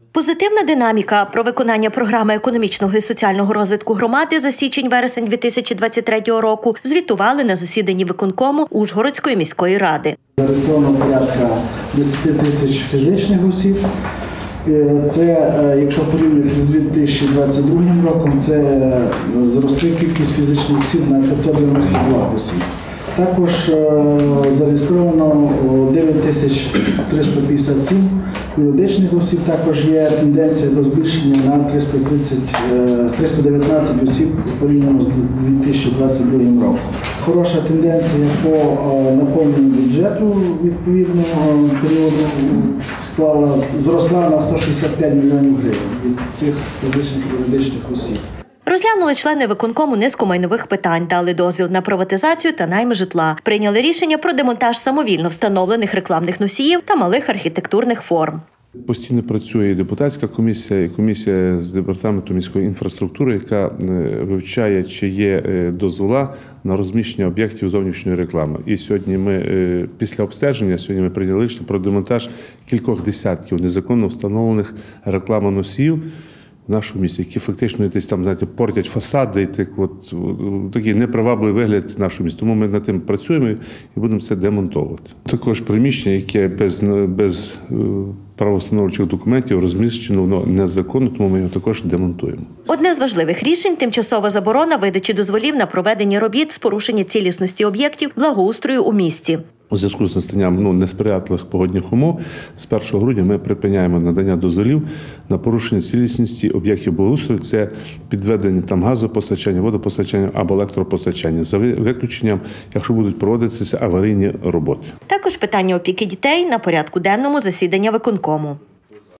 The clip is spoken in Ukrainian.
Позитивна динаміка про виконання програми економічного і соціального розвитку громади за січень-вересень 2023 року звітували на засіданні виконкому Ужгородської міської ради. Зареєстровано порядка 10 тисяч фізичних осіб. Це, якщо порівняти з 2022 роком, це зросла кількість фізичних осіб на 592 осіб. Також зареєстровано 9357 юридичних осіб. Також є тенденція до збільшення на 319 осіб порівняно з 2022 роком. Хороша тенденція по наповненню бюджету відповідного періоду зросла на 165 мільйонів гривень від цих фізичних юридичних осіб. Розглянули члени виконкому низку майнових питань, дали дозвіл на приватизацію та найм житла. Прийняли рішення про демонтаж самовільно встановлених рекламних носіїв та малих архітектурних форм. Постійно працює і депутатська комісія, і комісія з департаменту міської інфраструктури, яка вивчає, чи є дозвола на розміщення об'єктів зовнішньої реклами. І сьогодні ми, після обстеження, ми прийняли рішення про демонтаж кількох десятків незаконно встановлених рекламоносіїв в нашому місті, які фактично десь там, знаєте, портять фасади, такий непривабливий вигляд нашого міста. Тому ми над тим працюємо і будемо це демонтовувати. Також приміщення, яке без правовстановчих документів розміщено, воно незаконно, тому ми його також демонтуємо. Одне з важливих рішень – тимчасова заборона видачі дозволів на проведення робіт з порушення цілісності об'єктів благоустрою у місті. У зв'язку з настанням несприятливих погодних умов з 1 грудня ми припиняємо надання дозволів на порушення цілісності об'єктів благоустрою. Це підведення газопостачання, водопостачання або електропостачання, за виключенням, якщо будуть проводитися аварійні роботи. Також питання опіки дітей на порядку денному засідання виконкому.